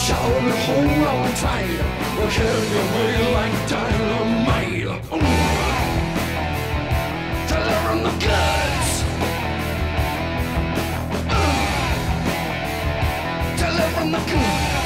watch out and hold on tight. We'll carry your way like dynamite. Delivering the goods. Delivering the goods.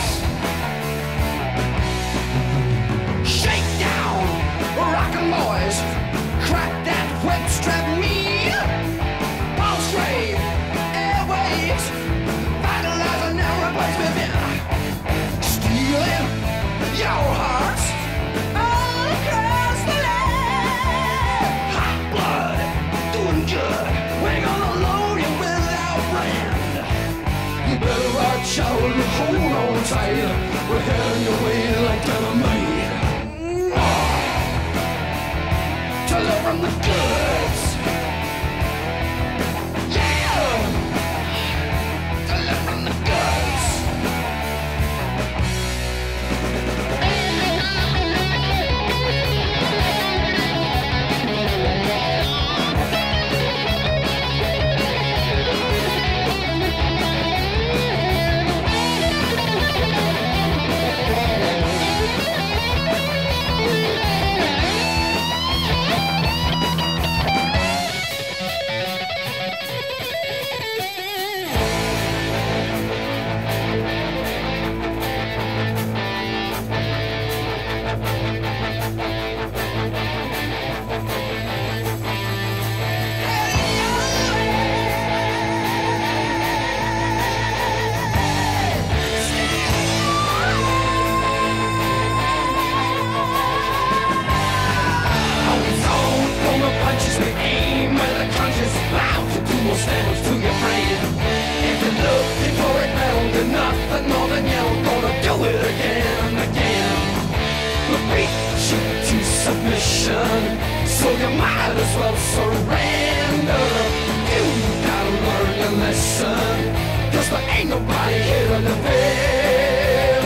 Shake down, rockin' boys. Crack that whip strap meat. Pulse rate, airwaves. Vitalizing every place we've been. Stealing your hearts all across the land. Hot blood, doing good. We're gonna load you with our brand. You better watch out and hold on tight. We're heading your way like dynamite. Delivering the goods. Yeah! Delivering the goods. Damage to your brain. If you're looking for it now, then nothing more than you're gonna do it again and again. We'll beat you to submission, so you might as well surrender. You gotta learn your lesson, 'cause there ain't nobody here to defend.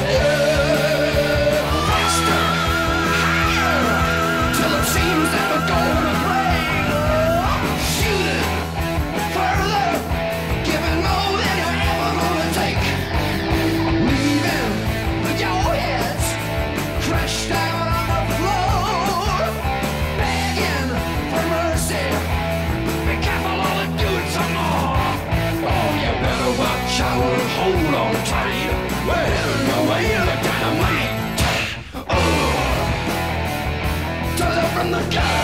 Faster, higher, till it seems that we're gonna break. Shoot it further, giving more than you're ever gonna take. Leaving your heads crashed down on the floor, begging for mercy. Be careful, all it do it some more. Oh, you better watch out and hold on tight. We're heading your way like dynamite. Delivering the gun.